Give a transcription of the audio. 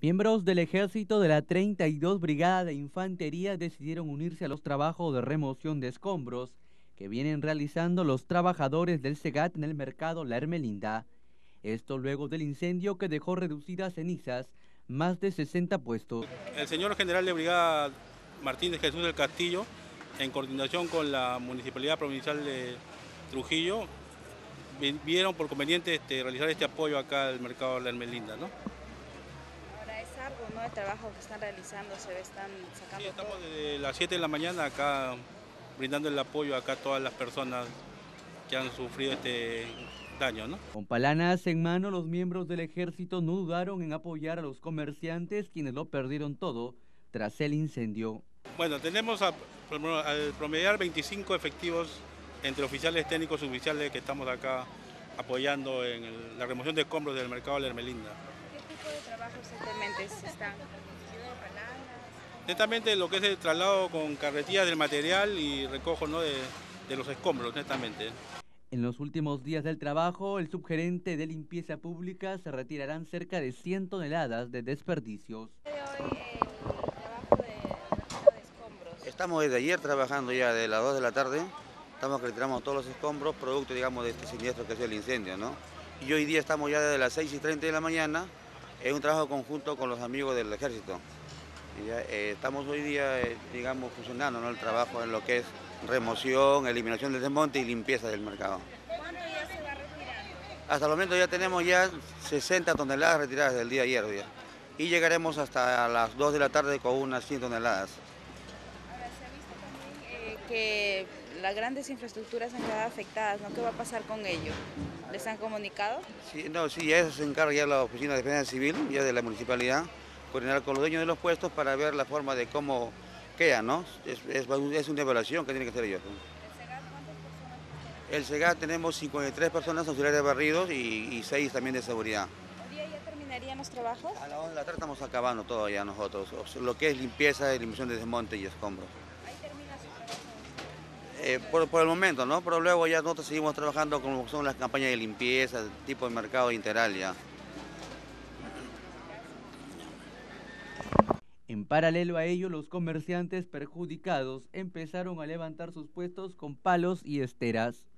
Miembros del ejército de la 32 Brigada de Infantería decidieron unirse a los trabajos de remoción de escombros que vienen realizando los trabajadores del SEGAT en el mercado La Ermelinda. Esto luego del incendio que dejó reducidas cenizas más de 60 puestos. El señor general de brigada Martínez Jesús del Castillo, en coordinación con la Municipalidad Provincial de Trujillo, vieron por conveniente realizar este apoyo acá al mercado La Ermelinda, ¿no? Ahora es arduo, ¿no? El trabajo que están realizando, están sacando. Sí, estamos desde las 7 de la mañana acá brindando el apoyo acá a todas las personas que han sufrido este daño, ¿no? Con palanas en mano, los miembros del ejército no dudaron en apoyar a los comerciantes quienes lo perdieron todo tras el incendio. Bueno, tenemos al promediar 25 efectivos entre oficiales técnicos y suboficiales que estamos acá apoyando en la remoción de escombros del mercado de La Ermelinda. ¿Qué tipo de trabajos exactamente están? Netamente lo que es el traslado con carretillas del material y recojo, ¿no?, de los escombros, netamente. En los últimos días del trabajo, el subgerente de limpieza pública se retirarán cerca de 100 toneladas de desperdicios. Hoy el trabajo de recogido de escombros. Estamos desde ayer trabajando ya de las 2 de la tarde, estamos que retiramos todos los escombros, producto, digamos, de este siniestro que es el incendio, ¿no? Y hoy día estamos ya desde las 6:30 de la mañana en un trabajo conjunto con los amigos del ejército. Y ya, estamos hoy día, digamos, funcionando, ¿no?, el trabajo en lo que es remoción, eliminación del desmonte y limpieza del mercado. ¿Cuánto ya se va retirando? Hasta el momento ya tenemos ya 60 toneladas retiradas del día de ayer. Y llegaremos hasta las 2 de la tarde con unas 100 toneladas. Ahora se ha visto también que las grandes infraestructuras han quedado afectadas, ¿no? ¿Qué va a pasar con ello? ¿Les han comunicado? Sí, no, sí, ya eso se encarga ya la Oficina de Defensa Civil, ya de la municipalidad, coordinar con los dueños de los puestos para ver la forma de cómo queda, ¿no? Es una evaluación que tienen que hacer ellos, ¿no? ¿El SEGAT cuántas personas? El SEGAT tenemos 53 personas auxiliares de barridos y 6 también de seguridad. ¿Hoy día ya terminarían los trabajos? A las 2 de la tarde estamos acabando todo ya nosotros, lo que es limpieza, eliminación de desmonte y escombros. Ahí termina su trabajo. Por el momento, ¿no? Pero luego ya nosotros seguimos trabajando con lo que son las campañas de limpieza, tipo de mercado integral ya. En paralelo a ello, los comerciantes perjudicados empezaron a levantar sus puestos con palos y esteras.